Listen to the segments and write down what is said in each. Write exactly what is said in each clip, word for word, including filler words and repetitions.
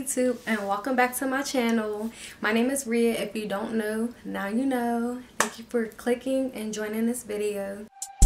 YouTube and welcome back to my channel. My name is Rhea. If you don't know, now you know. Thank you for clicking and joining this video.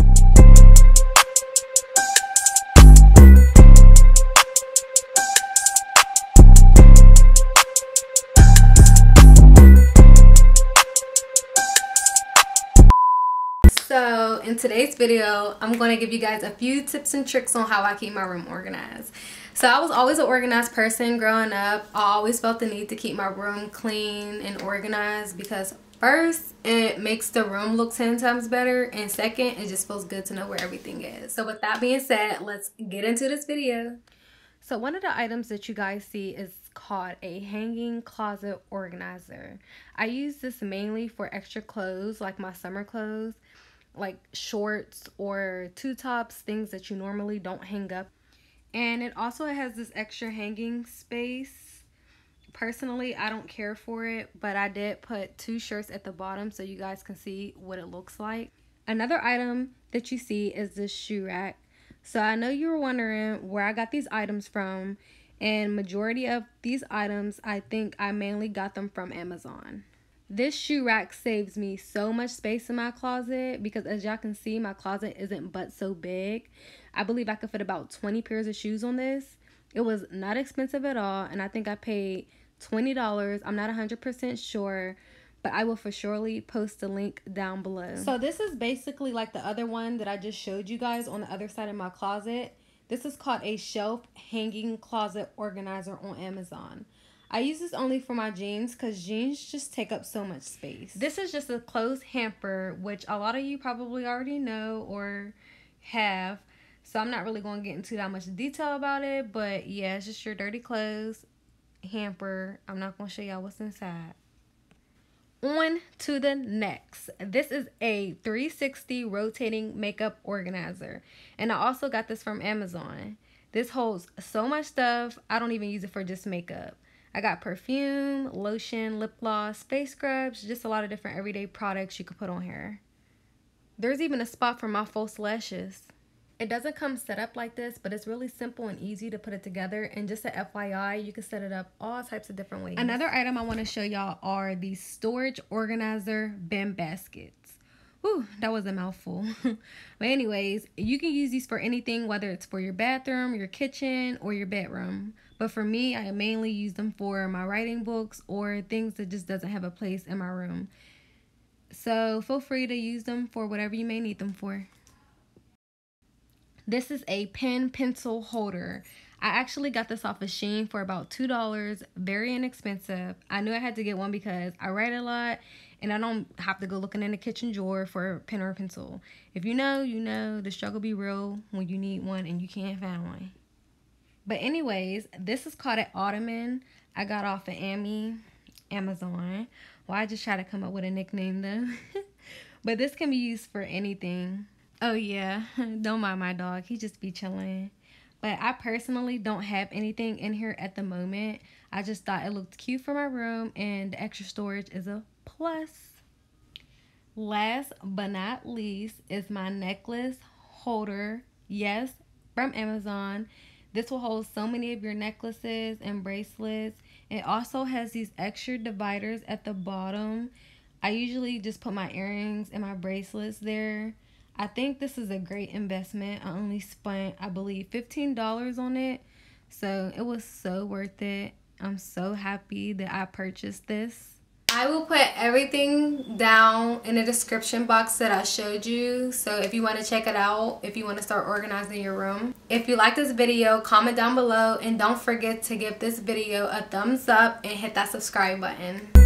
So in today's video, I'm going to give you guys a few tips and tricks on how I keep my room organized. So I was always an organized person growing up. I always felt the need to keep my room clean and organized because first, it makes the room look ten times better, and second, it just feels good to know where everything is. So with that being said, let's get into this video. So one of the items that you guys see is called a hanging closet organizer. I use this mainly for extra clothes, like my summer clothes, like shorts or two tops, things that you normally don't hang up. And it also has this extra hanging space. Personally, I don't care for it, but I did put two shirts at the bottom so you guys can see what it looks like. Another item that you see is this shoe rack. So I know you were wondering where I got these items from, and majority of these items, I think I mainly got them from Amazon. This shoe rack saves me so much space in my closet because, as y'all can see, my closet isn't but so big. I believe I could fit about twenty pairs of shoes on this. It was not expensive at all, and I think I paid twenty dollars. I'm not one hundred percent sure, but I will for surely post the link down below. So this is basically like the other one that I just showed you guys on the other side of my closet. This is called a shelf hanging closet organizer on Amazon. I use this only for my jeans because jeans just take up so much space. This is just a clothes hamper, which a lot of you probably already know or have. So I'm not really going to get into that much detail about it. But yeah, it's just your dirty clothes hamper. I'm not going to show y'all what's inside. On to the next. This is a three sixty rotating makeup organizer. And I also got this from Amazon. This holds so much stuff. I don't even use it for just makeup. I got perfume, lotion, lip gloss, face scrubs, just a lot of different everyday products you could put on here. There's even a spot for my false lashes. It doesn't come set up like this, but it's really simple and easy to put it together. And just a F Y I, you can set it up all types of different ways. Another item I want to show y'all are these storage organizer bin baskets. Whew, that was a mouthful. But anyways, you can use these for anything, whether it's for your bathroom, your kitchen, or your bedroom. But for me, I mainly use them for my writing books or things that just doesn't have a place in my room. So feel free to use them for whatever you may need them for. This is a pen pencil holder. I actually got this off of Shein for about two dollars. Very inexpensive. I knew I had to get one because I write a lot and I don't have to go looking in the kitchen drawer for a pen or a pencil. If you know, you know. The struggle be real when you need one and you can't find one. But anyways, this is called an ottoman. I got off of Ami, Amazon. Well, I just try to come up with a nickname though. But this can be used for anything. Oh yeah, don't mind my dog. He just be chilling. But I personally don't have anything in here at the moment. I just thought it looked cute for my room and the extra storage is a plus. Last but not least is my necklace holder. Yes, from Amazon. This will hold so many of your necklaces and bracelets. It also has these extra dividers at the bottom. I usually just put my earrings and my bracelets there. I think this is a great investment. I only spent, I believe, fifteen dollars on it. So it was so worth it. I'm so happy that I purchased this. I will put everything down in the description box that I showed you. So if you want to check it out, if you want to start organizing your room. If you like this video, comment down below. And don't forget to give this video a thumbs up and hit that subscribe button.